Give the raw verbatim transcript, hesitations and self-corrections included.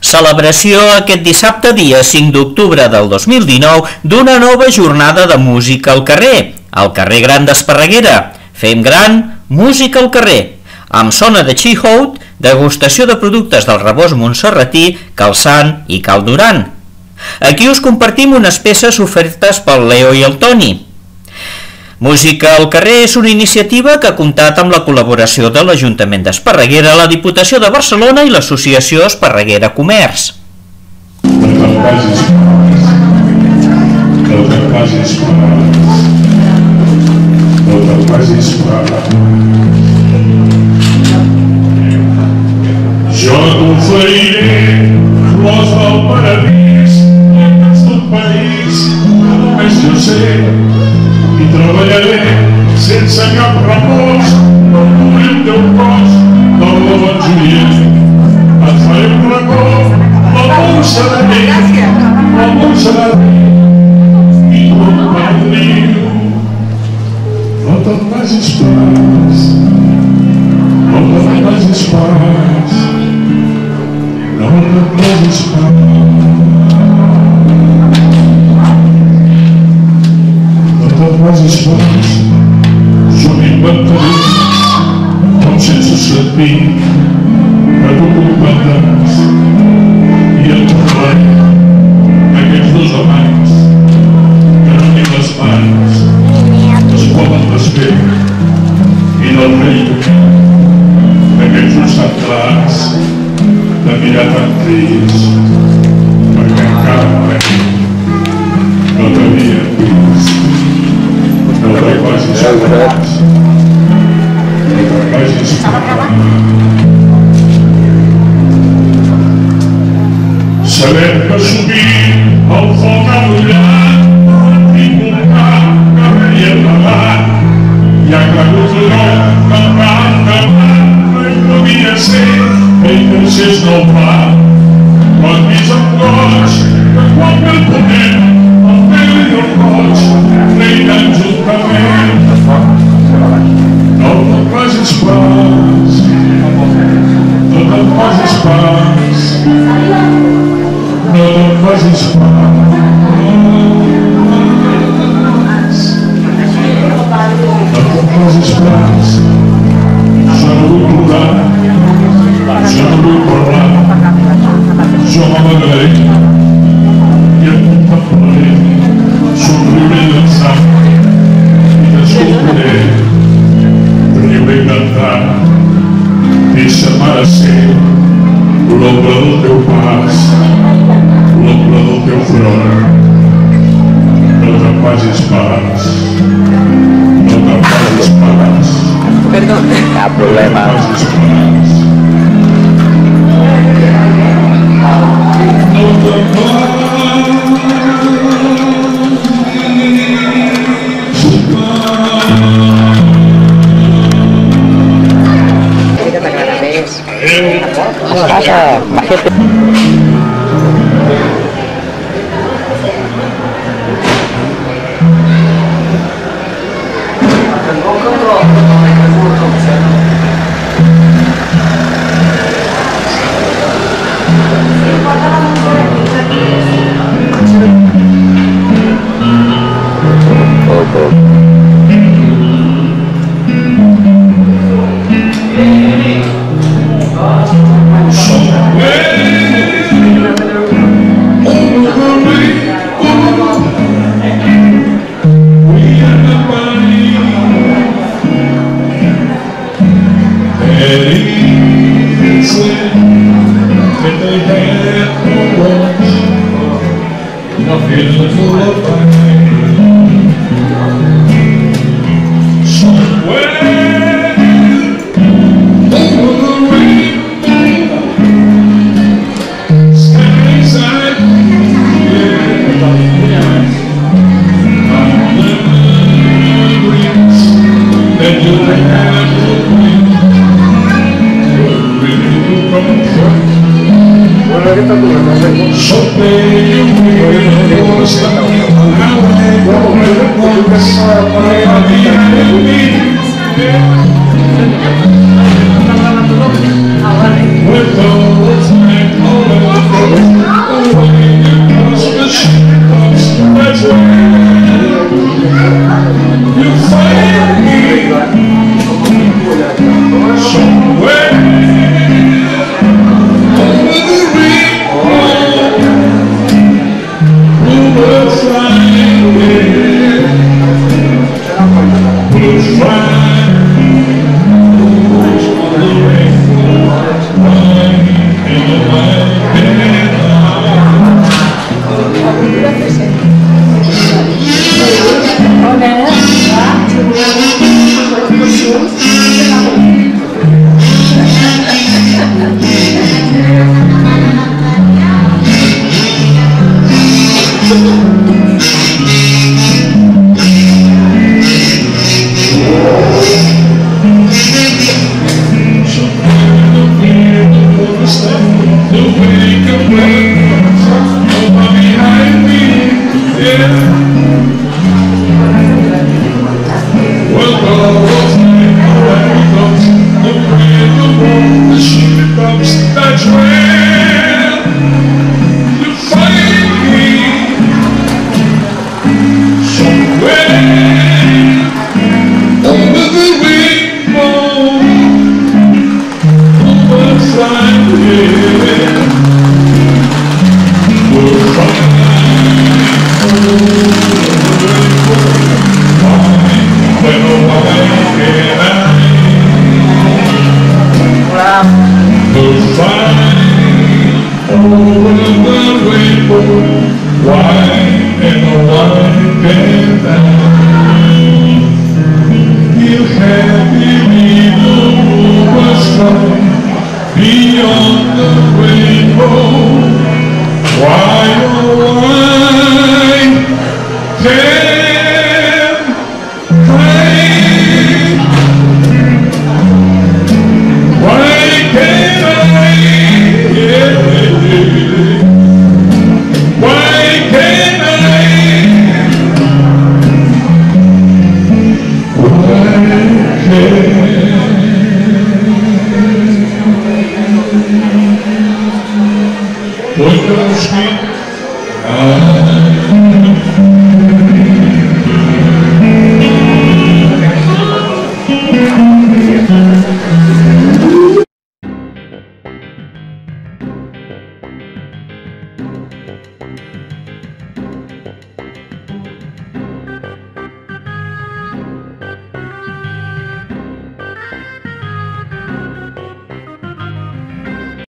Celebració aquest dissabte, dia cinc d'octubre del dos mil dinou, d'una nova jornada de música al carrer, al carrer Gran d'Esparreguera. Fem gran, música al carrer, amb zona de Chihout, degustació de productes del rebost montserratí, calçant i cal Duran. Aquí us compartim unes peces ofertes pel Leo i el Toni. Música al carrer és una iniciativa que ha comptat amb la col·laboració de l'Ajuntament d'Esparreguera, la Diputació de Barcelona i l'Associació Esparreguera Comerç. Jo t'oferiré flors del paradís, és d'un país que només jo sé, i treballaré sense cap repòs per cobrir el teu cos del l'Evangeliet. Et faré un racó, la molsa de nit, la molsa de nit, i tu em perdiu. No te'n vagis pas, no te'n vagis pas, no te'n vagis pas. Vagis pas, jo m'inventaré, com sense sentir, que tu comprendràs, i et parlaré d'aquests dos amants, que no tinc les mans, que es poden desfer, i del rei d'aquests dos tan clars, de mirar tan trist, perquè encara no t'havia vist. No te'n vagis pas, no te'n vagis pas. Sabem que sovint el foc ha brollat, i un cap que veia apagat, i ha cregut l'home que va endavant, no hi podia ser, ell pensés no el fa. Quan vist el cos, que quan ve el ponent, el pèl i el roig, reiran juntament. No te'n vagis pas, no te'n vagis pas, no te'n vagis pas. No te'n vagis pas, jo no vull plorar, jo no vull parlar, jo m'amagaré i et contemplaré, somriuré i dansar, i t'escoltaré, riure i cantar. Deixa'm ara ser l'ombra del teu pas, l'ombra del teu front. No te'n vagis pas, no te'n vagis pas, Perdón. Cap problema. No te'n vagis pas, no te'n vagis. ¿Qué pasa? Bájate. Somewhere Beyond the rainbow, why, oh, why can't I? Why can't I? Yeah. Why can't I? Why can't Hoy